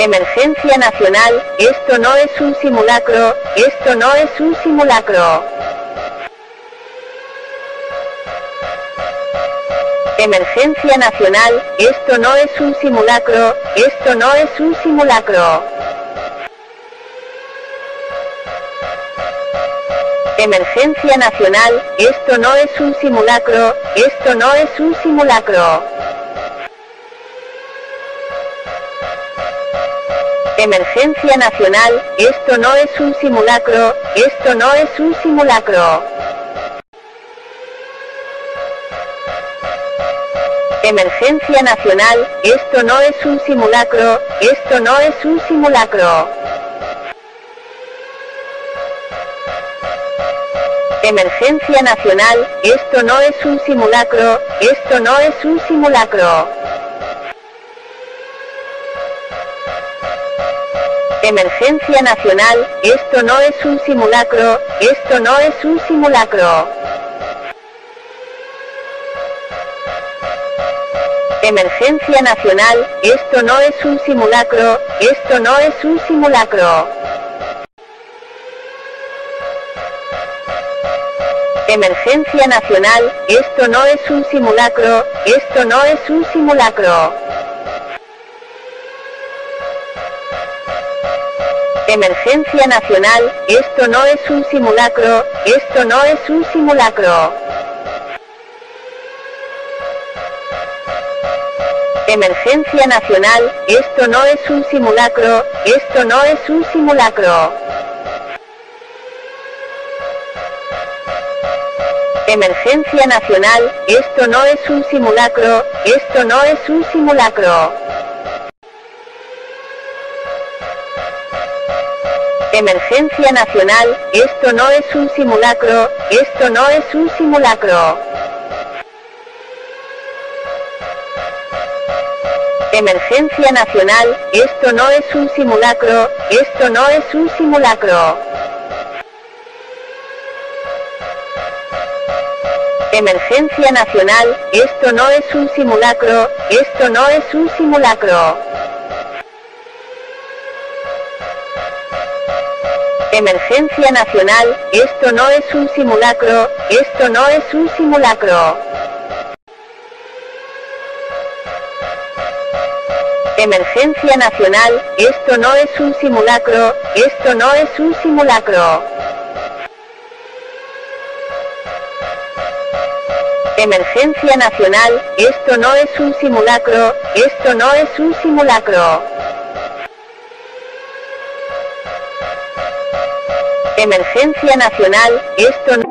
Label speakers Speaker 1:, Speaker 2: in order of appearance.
Speaker 1: Emergencia nacional, esto no es un simulacro, esto no es un simulacro. Emergencia nacional, esto no es un simulacro, esto no es un simulacro. Emergencia nacional, esto no es un simulacro, esto no es un simulacro. Emergencia nacional, esto no es un simulacro, esto no es un simulacro. Emergencia nacional, esto no es un simulacro, esto no es un simulacro. Emergencia nacional, esto no es un simulacro, esto no es un simulacro. Emergencia nacional, esto no es un simulacro, esto no es un simulacro. Emergencia nacional, esto no es un simulacro, esto no es un simulacro. Emergencia nacional, esto no es un simulacro, esto no es un simulacro. Emergencia nacional, esto no es un simulacro, esto no es un simulacro. Emergencia nacional, esto no es un simulacro, esto no es un simulacro. Emergencia nacional, esto no es un simulacro, esto no es un simulacro. Emergencia nacional, esto no es un simulacro, esto no es un simulacro. Emergencia nacional, esto no es un simulacro, esto no es un simulacro. Emergencia nacional, esto no es un simulacro, esto no es un simulacro. Emergencia nacional, esto no es un simulacro, esto no es un simulacro. Emergencia nacional, esto no es un simulacro, esto no es un simulacro. Emergencia nacional, esto no es un simulacro, esto no es un simulacro. Emergencia nacional, esto no